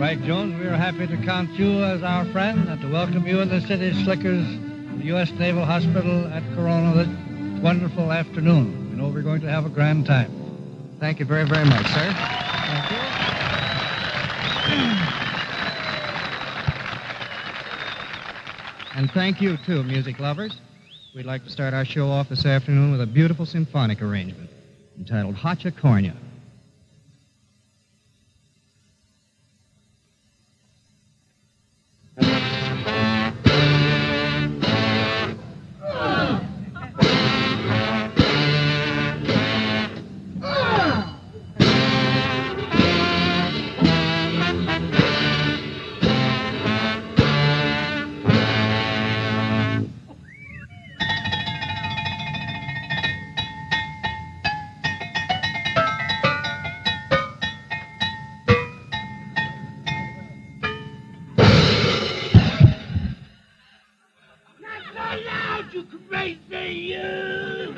right, Jones. We are happy to count you as our friend and to welcome you in the City Slickers, the U.S. Naval Hospital at Corona this wonderful afternoon. We know we're going to have a grand time. Thank you very, very much, sir. Thank you. And thank you, too, music lovers. We'd like to start our show off this afternoon with a beautiful symphonic arrangement entitled Hotcha, Cornia. You crazy, you!